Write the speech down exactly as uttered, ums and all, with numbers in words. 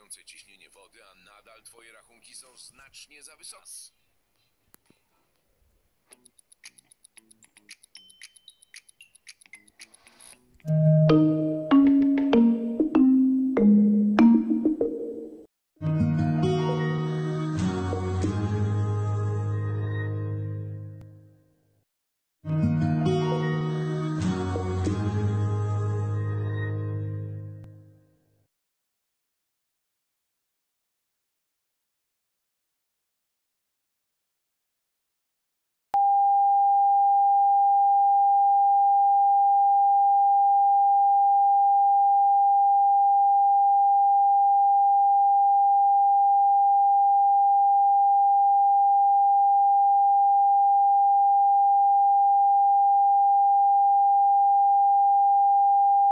wystarczające ciśnienie wody, a nadal twoje rachunki są znacznie za wysokie. Mm.